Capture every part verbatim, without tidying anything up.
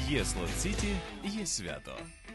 Є Слот-Сіті, є свято.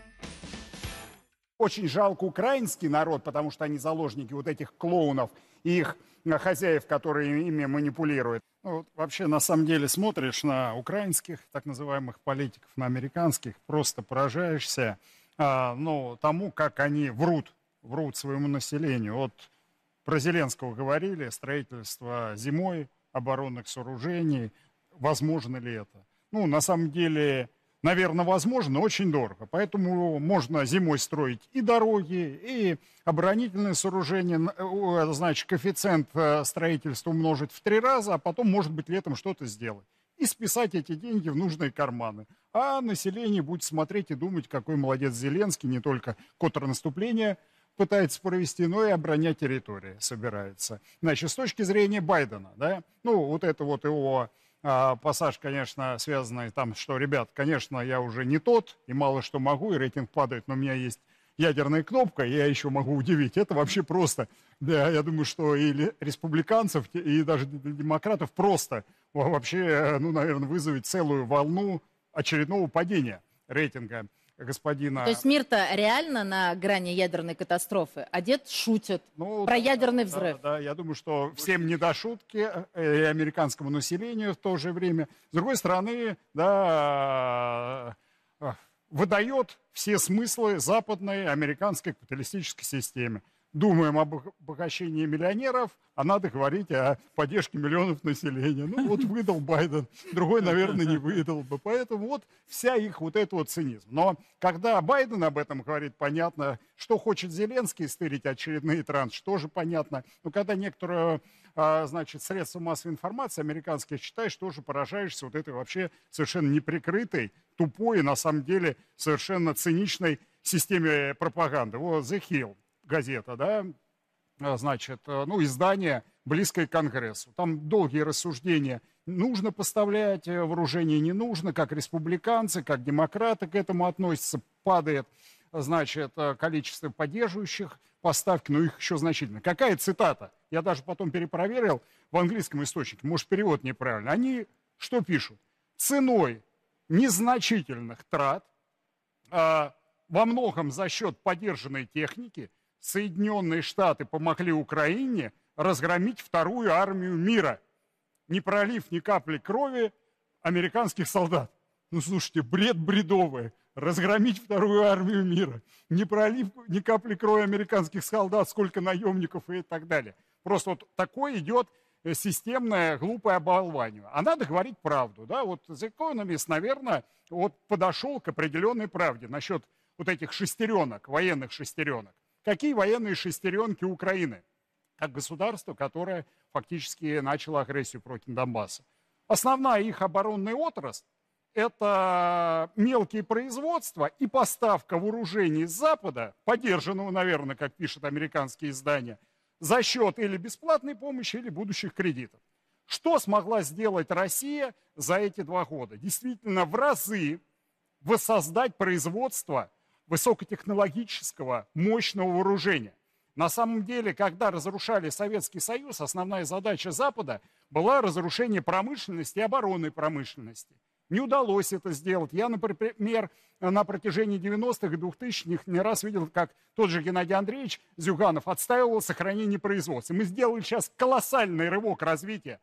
Очень жалко украинский народ, потому что они заложники вот этих клоунов и их хозяев, которые ими манипулируют. Ну, вот вообще, на самом деле, смотришь на украинских так называемых политиков, на американских, просто поражаешься а, ну, тому, как они врут, врут своему населению. Вот про Зеленского говорили, строительство зимой оборонных сооружений. Возможно ли это? Ну, на самом деле, наверное, возможно, но очень дорого. Поэтому можно зимой строить и дороги, и оборонительные сооружения. Значит, коэффициент строительства умножить в три раза, а потом, может быть, летом что-то сделать. И списать эти деньги в нужные карманы. А население будет смотреть и думать, какой молодец Зеленский, не только контрнаступление пытается провести, но и оборонять территории собирается. Значит, с точки зрения Байдена, да, ну, вот это вот его а, пассаж, конечно, связанный там, что, ребят, конечно, я уже не тот, и мало что могу, и рейтинг падает, но у меня есть ядерная кнопка, и я еще могу удивить. Это вообще просто, да, я думаю, что и республиканцев, и даже демократов просто вообще, ну, наверное, вызовет целую волну очередного падения рейтинга господина. То есть мир-то реально на грани ядерной катастрофы, а дед шутит ну, про да, ядерный да, взрыв. Да, да, я думаю, что всем не до шутки, и американскому населению в то же время. С другой стороны, да, выдает все смыслы западной американской капиталистической системе. Думаем об обогащении миллионеров, а надо говорить о поддержке миллионов населения. Ну вот выдал Байден, другой, наверное, не выдал бы. Поэтому вот вся их вот этот вот цинизм. Но когда Байден об этом говорит, понятно, что хочет Зеленский, стырить очередные транши, тоже понятно. Но когда некоторые, значит, средства массовой информации американские читаешь, тоже поражаешься вот этой вообще совершенно неприкрытой, тупой и на самом деле совершенно циничной системе пропаганды. Вот The Hill газета, да, значит, ну, издание, близкое к Конгрессу. Там долгие рассуждения. Нужно поставлять вооружение, не нужно, как республиканцы, как демократы к этому относятся. Падает, значит, количество поддерживающих поставки, но их еще значительно. Какая цитата? Я даже потом перепроверил в английском источнике, может, перевод неправильный. Они что пишут? Ценой незначительных трат, а, во многом за счет поддержанной техники, Соединенные Штаты помогли Украине разгромить вторую армию мира, не пролив ни капли крови американских солдат. Ну, слушайте, бред бредовый. Разгромить вторую армию мира, не пролив ни капли крови американских солдат, сколько наемников и так далее. Просто вот такое идет системное глупое оболванивание. А надо говорить правду. Да? Вот The Economist, наверное, вот подошел к определенной правде насчет вот этих шестеренок, военных шестеренок. Какие военные шестеренки Украины, как государство, которое фактически начало агрессию против Донбасса? Основная их оборонная отрасль – это мелкие производства и поставка вооружений с Запада, поддержанного, наверное, как пишут американские издания, за счет или бесплатной помощи, или будущих кредитов. Что смогла сделать Россия за эти два года? Действительно, в разы воссоздать производство высокотехнологического, мощного вооружения. На самом деле, когда разрушали Советский Союз, основная задача Запада была разрушение промышленности и оборонной промышленности. Не удалось это сделать. Я, например, на протяжении девяностых и двухтысячных не раз видел, как тот же Геннадий Андреевич Зюганов отстаивал сохранение производства. Мы сделали сейчас колоссальный рывок развития.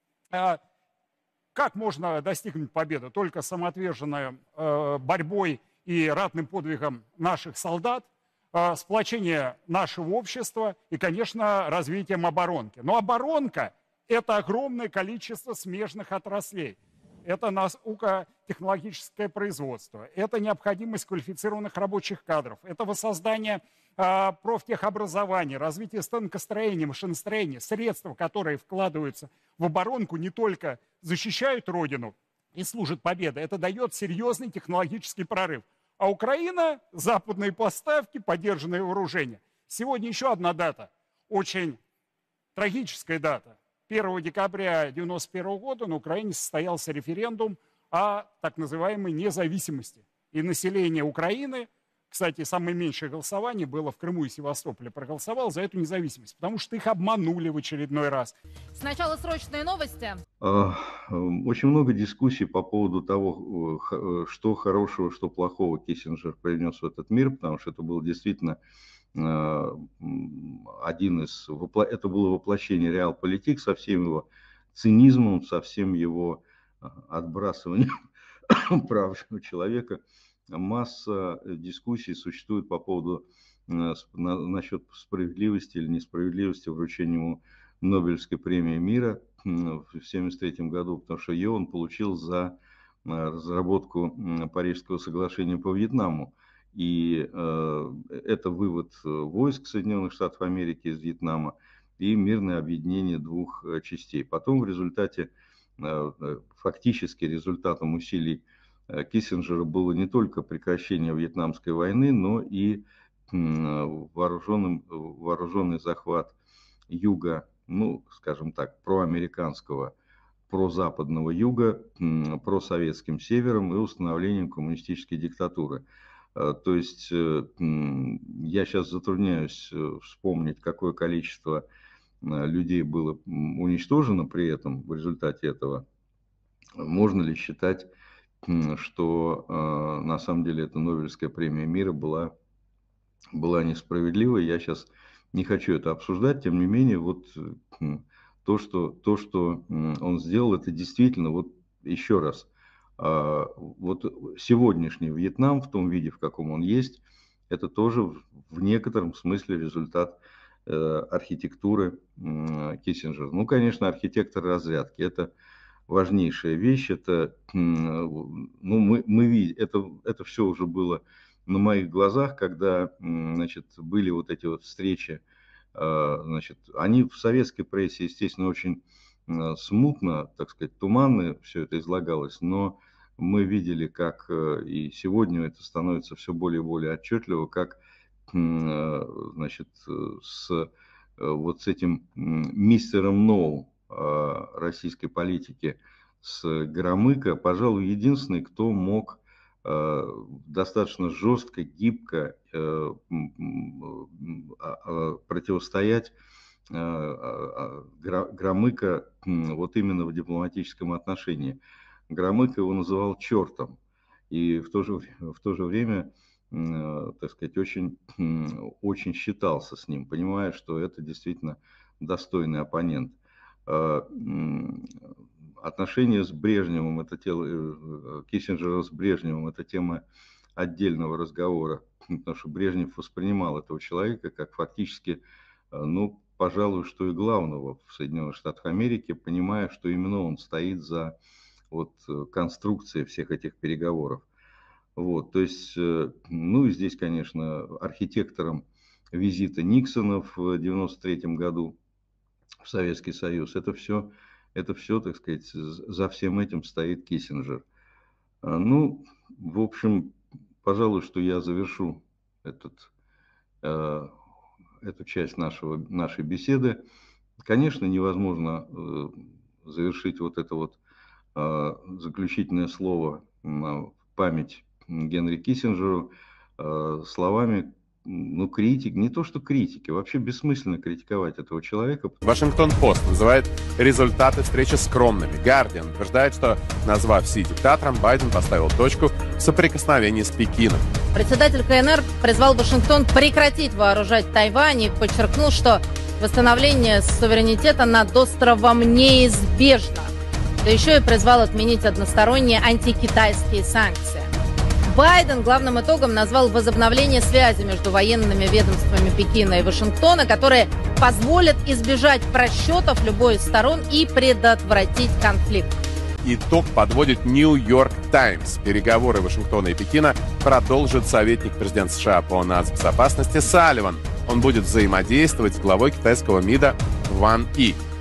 Как можно достигнуть победы? Только самоотверженной борьбой и ратным подвигом наших солдат, сплочение нашего общества и, конечно, развитием оборонки. Но оборонка – это огромное количество смежных отраслей. Это научно-технологическое производство, это необходимость квалифицированных рабочих кадров, это воссоздание э, профтехобразования, развитие станкостроения, машиностроения, средства, которые вкладываются в оборонку, не только защищают Родину и служат победе, это дает серьезный технологический прорыв. А Украина, западные поставки, поддержанные вооружения. Сегодня еще одна дата, очень трагическая дата. первого декабря девяносто первого года на Украине состоялся референдум о так называемой независимости. И население Украины, кстати, самое меньшее голосование было в Крыму и Севастополе, проголосовал за эту независимость, потому что их обманули в очередной раз. Сначала срочные новости. Очень много дискуссий по поводу того, что хорошего, что плохого Киссинджер принес в этот мир, потому что это был действительно один из... Это было воплощение реалполитик со всем его цинизмом, со всем его отбрасыванием прав человека. Масса дискуссий существует по поводу насчет справедливости или несправедливости вручения ему Нобелевской премии мира в тысяча девятьсот семьдесят третьем году, потому что ее он получил за разработку Парижского соглашения по Вьетнаму. И э, это вывод войск Соединенных Штатов Америки из Вьетнама и мирное объединение двух частей. Потом в результате, э, фактически результатом усилий Киссинджера было не только прекращение Вьетнамской войны, но и вооруженный, вооруженный захват юга, ну, скажем так, проамериканского, прозападного юга, просоветским севером и установлением коммунистической диктатуры. То есть я сейчас затрудняюсь вспомнить, какое количество людей было уничтожено при этом в результате этого. Можно ли считать, что э, на самом деле эта Нобелевская премия мира была, была несправедливой. Я сейчас не хочу это обсуждать, тем не менее, вот э, то, что, то, что э, он сделал, это действительно, вот еще раз, э, вот сегодняшний Вьетнам в том виде, в каком он есть, это тоже в, в некотором смысле результат э, архитектуры э, Киссинджера. Ну, конечно, архитектор разрядки, это важнейшая вещь, это, ну, мы, мы видим, это, это все уже было на моих глазах, когда, значит, были вот эти вот встречи, значит, они в советской прессе, естественно, очень смутно, так сказать, туманно все это излагалось, но мы видели, как и сегодня это становится все более и более отчетливо, как, значит, с вот с этим мистером Ноу российской политики, с Громыко, пожалуй, единственный, кто мог э, достаточно жестко, гибко э, э, противостоять э, Громыко вот именно в дипломатическом отношении. Громыко его называл чертом, и в то же, в то же время, э, так сказать, очень, очень считался с ним, понимая, что это действительно достойный оппонент. Отношения с Брежневым, это тело, Киссинджера с Брежневым, это тема отдельного разговора, потому что Брежнев воспринимал этого человека как фактически, ну, пожалуй, что и главного в Соединенных Штатах Америки, понимая, что именно он стоит за вот конструкцией всех этих переговоров. Вот, то есть, ну, и здесь, конечно, архитектором визита Никсона в девяносто третьем году в Советский Союз, это все, это все, так сказать, за всем этим стоит Киссинджер. Ну, в общем, пожалуй, что я завершу этот, э, эту часть нашего, нашей беседы. Конечно, невозможно э, завершить вот это вот э, заключительное слово в память Генри Киссинджеру э, словами, ну, критик, не то что критики, вообще бессмысленно критиковать этого человека. Вашингтон-Пост называет результаты встречи скромными. Гардиан утверждает, что, назвав Си диктатором, Байден поставил точку в соприкосновении с Пекином. Председатель КНР призвал Вашингтон прекратить вооружать Тайвань и подчеркнул, что восстановление суверенитета над островом неизбежно. Да еще и призвал отменить односторонние антикитайские санкции. Байден главным итогом назвал возобновление связи между военными ведомствами Пекина и Вашингтона, которые позволят избежать просчетов любой из сторон и предотвратить конфликт. Итог подводит Нью-Йорк Таймс. Переговоры Вашингтона и Пекина продолжит советник президента США по нацбезопасности Салливан. Он будет взаимодействовать с главой китайского МИДа Ван И.